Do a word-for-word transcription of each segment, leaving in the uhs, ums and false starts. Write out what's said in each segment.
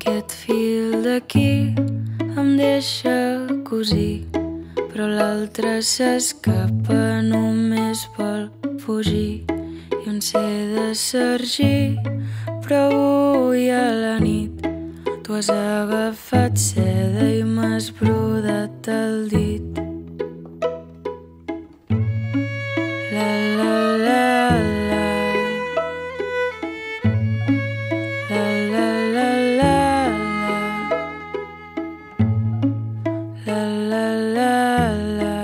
Aquest fil d'aquí em deixa cosir, però l'altre s'escapa, només vol fugir. I un C de sargir, però avui a la nit tu has agafat seda i m'has brodat el dit. La la la la, la la la la, la la la la.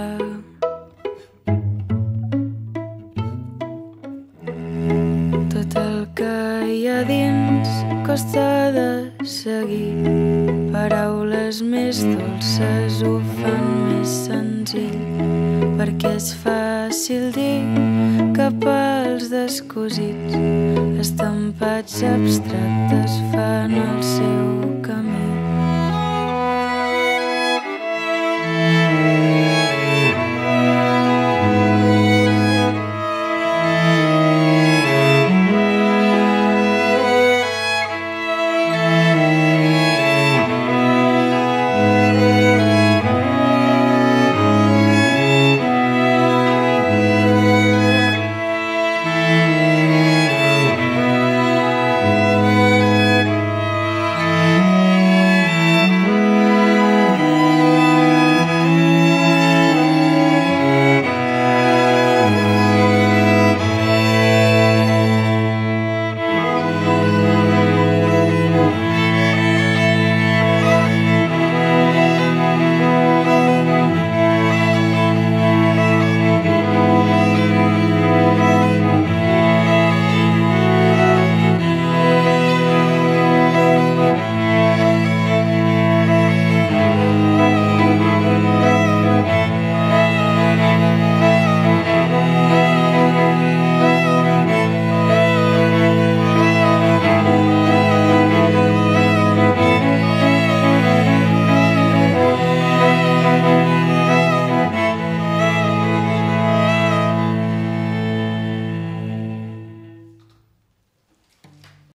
Tot el que hi ha dins costa de seguir, paraules més dolces ho fan més senzill, perquè és fàcil dir que pels descosits estampats abstractes fan el seu